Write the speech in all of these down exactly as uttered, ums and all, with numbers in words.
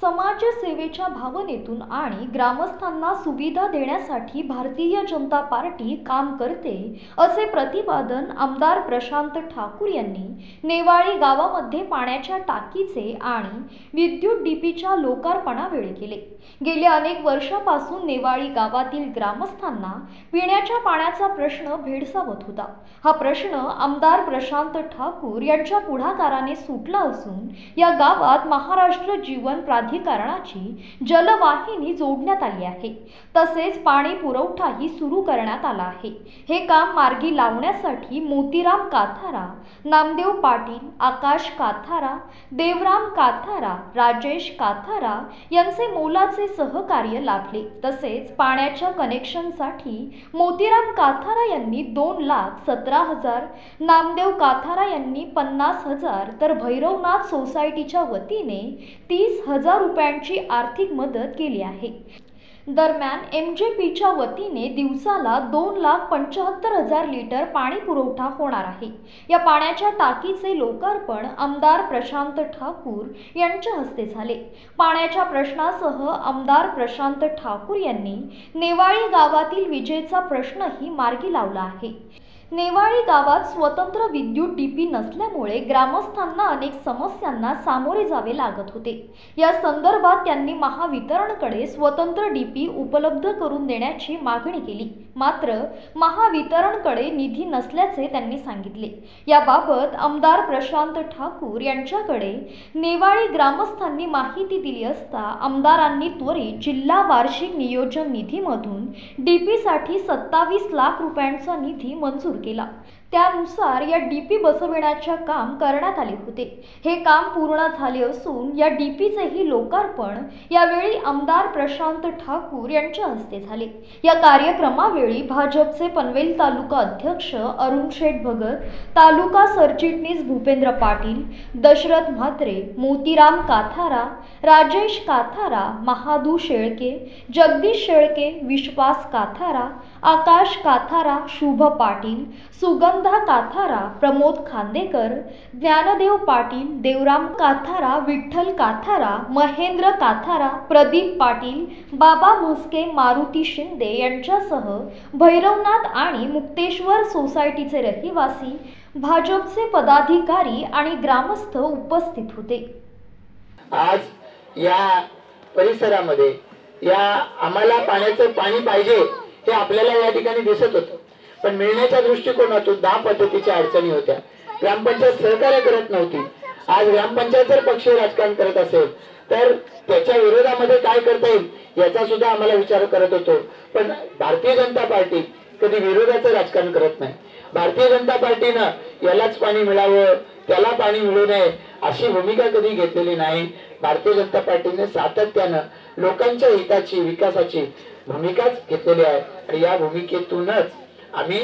समाजसेवेच्या भावनेतून आणि ग्रामस्थांना सुविधा देण्यासाठी भारतीय जनता पार्टी काम करते असे प्रतिपादन आमदार प्रशांत ठाकूर यांनी नेवाळी गावामध्ये पाण्याच्या टाकीचे आणि विद्युत डीपीच्या लोकार्पणावेळी केले। गेल्या अनेक वर्षापासून नेवाळी गावातील ग्रामस्थांना पिण्याच्या पाण्याचा प्रश्न भेडसावत होता। हा प्रश्न आमदार प्रशांत ठाकूर यांच्या पुढाकाराने सुटला असून या गावात महाराष्ट्र जीवन प्राधिकरणाची जलवाहिनी जोडण्यात आली आहे। तसेच पाणी पुरवठाही सुरू करण्यात आला आहे। हे काम मार्गी लावण्यासाठी मोतीराम काथारा, नामदेव पाटील, आकाश काथारा, देवराम काथारा, राजेश काथारा यांचे मोलाचे सहकार्य लाभले। तसेच पाण्याच्या कनेक्शनसाठी मोतीराम काथारा यांनी दोन लाख सतरा हजार, नामदेव काथारा यांनी पन्नास हजार तर भैरवनाथ सोसायटीच्या वतीने तीस हजार रुपयांची आर्थिक मदत केली आहे। दरम्यान एम जे पीच्या वतीने दिवसाला दोन लाख पंच्याहत्तर हजार लिटर पाणी पुरवठा होणार आहे। या पाण्याच्या टाकीचे लोकार्पण आमदार प्रशांत ठाकूर यांच्या हस्ते झाले। पाण्याच्या प्रश्नासह आमदार प्रशांत ठाकूर यांनी नेवाळी गावातील विजेचा प्रश्नही मार्गी लावला आहे। नेवाळी गावात स्वतंत्र विद्युत डीपी नसल्यामुळे ग्रामस्थांना अनेक समस्यांना सामोरे जावे लागत होते। या संदर्भात त्यांनी महावितरणकडे स्वतंत्र डीपी उपलब्ध करून देण्याची मागणी केली, मात्र महावितरणकडे निधी नसल्याचे त्यांनी सांगितले। याबाबत आमदार प्रशांत ठाकूर यांच्याकडे नेवाळी ग्रामस्थांनी माहिती दिली असता आमदारांनी त्वरित जिल्हा वार्षिक नियोजन निधीमधून डीपीसाठी सत्तावीस लाख रुपयांचा निधी मंजूर केला। त्यानुसार या डीपी बसविण्याचे काम करण्यात आले होते। हे काम पूर्ण झाले असून या डीपीचेही लोकार्पण यावेळी आमदार प्रशांत ठाकूर यांच्या हस्ते झाले। या कार्यक्रमावेळी भाजपचे पनवेल तालुका अध्यक्ष अरुण शेठ भगत, तालुका सरचिटणीस भूपेंद्र पाटील, दशरथ म्हात्रे, मोतीराम काथारा, राजेश काथारा, महादू शेळके, जगदीश शेळके, विश्वास काथारा, आकाश काथारा, शुभ पाटील, सुगंधा काथारा, प्रमोद खांदेकर, ज्ञानदेव पाटील, देवराम काथारा, विठ्ठल काथारा, महेंद्र काथारा, प्रदीप पाटील, बाबा म्हस्के, मारुती शिंदे यांच्यासह भैरवनाथ आणि मुक्तेश्वर सोसायटीचे रहिवासी, भाजपचे पदाधिकारी आणि ग्रामस्थ उपस्थित होते। आज या परिसरामध्ये या आम्हाला पाण्याचं पाणी पाहिजे हे आपल्याला या ठिकाणी दिसत होतं, पण मिळण्याच्या दृष्टिकोनातून दहा पद्धतीच्या अडचणी होत्या। ग्रामपंचायत सहकार्य करत नव्हती। आज ग्रामपंचायत जर पक्षीय राजकारण करत असेल तर त्याच्या विरोधामध्ये काय करता येईल याचा सुद्धा आम्हाला विचार करत होतो, पण भारतीय जनता पार्टी कधी विरोधाचं राजकारण करत नाही। भारतीय जनता पार्टीनं यालाच पाणी मिळावं, त्याला पाणी मिळू नये अशी भूमिका कधी घेतलेली नाही। भारतीय जनता पार्टीने सातत्यानं लोकांच्या हिताची, विकासाची भूमिकाच घेतलेली आहे आणि या भूमिकेतूनच आम्ही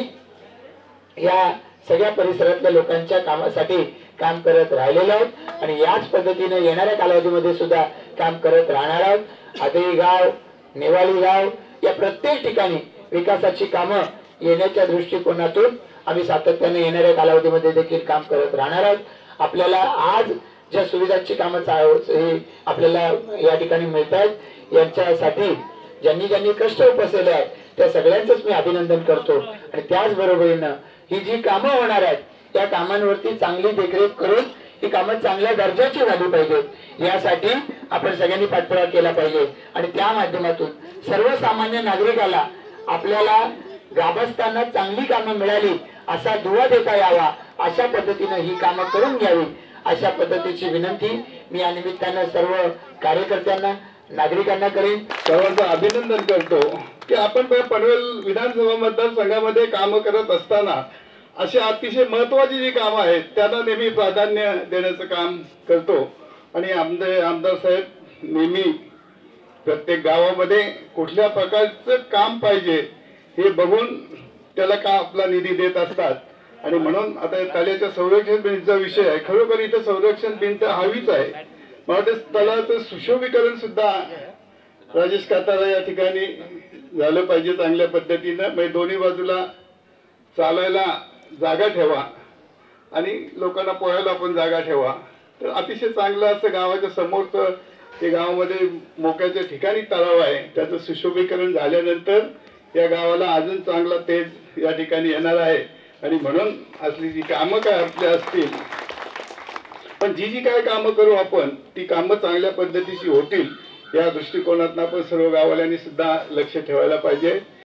या सगळ्या परिसरातल्या लोकांच्या कामासाठी काम करत राहिलेलो आहोत आणि याच पद्धतीने येणाऱ्या कालावधीमध्ये सुद्धा काम करत राहणार आहोत। आदई गाव, नेवाळी गाव या प्रत्येक ठिकाणी विकासाची कामं येण्याच्या दृष्टिकोनातून आम्ही सातत्याने येणाऱ्या कालावधीमध्ये देखील काम करत राहणार आहोत। आपल्याला आज ज्या सुविधांची कामं आपल्याला या ठिकाणी मिळत आहेत यांच्यासाठी ज्यांनी ज्यांनी कष्ट उपसले आहेत त्या सगळ्यांचंच मी अभिनंदन करतो आणि त्याचबरोबरीनं ही जी कामं होणार आहेत त्या कामांवरती चांगली देखरेख करून ही कामं चांगल्या दर्जाची झाली पाहिजेत यासाठी आपण सगळ्यांनी पाठपुरावा केला पाहिजे आणि त्या माध्यमातून सर्वसामान्य नागरिकाला आपल्याला ग्रामस्थांना चांगली कामं मिळाली असा दुवा देता यावा, अशा पद्धतीने ही कामं करून घ्यावी अशा पद्धतीची विनंती मी या निमित्तानं सर्व कार्यकर्त्यांना, नागरिकांना करेन। सर्वांचं अभिनंदन करतो की आपण पनवेल विधानसभा मतदारसंघामध्ये काम करत असताना अशी अतिशय महत्त्वाची जी कामं आहेत त्यांना नेहमी प्राधान्य देण्याचं काम करतो आणि आमदार आमदार साहेब नेहमी प्रत्येक गावामध्ये कुठल्या प्रकारचं काम पाहिजे हे बघून त्याला का आपला निधी देत असतात आणि म्हणून आता तळ्याच्या संरक्षण भिंतीचा विषय आहे। खरोखर इथं संरक्षण भिंत हवीच आहे। मला ते तळ्याचं सुशोभीकरण सुद्धा राजेश कातारा या ठिकाणी झालं पाहिजे चांगल्या पद्धतीनं, म्हणजे दोन्ही बाजूला चालायला जागा ठेवा आणि लोकांना पोहायला पण जागा ठेवा, तर अतिशय चांगलं असं गावाच्या समोरचं ते गावामध्ये मोक्याच्या ठिकाणी तलाव आहे, त्याचं सुशोभीकरण झाल्यानंतर या गावाला अजून चांगला तेज या ठिकाणी येणार आहे. आणि म्हणून असली जी कामं काय आपल्या असतील, पण जी जी काय कामं करू आपण ती कामं चांगल्या पद्धतीची होतील या दृष्टिकोनातून आपण सर्व गाववाल्यांनी सुद्धा लक्ष ठेवायला पाहिजे.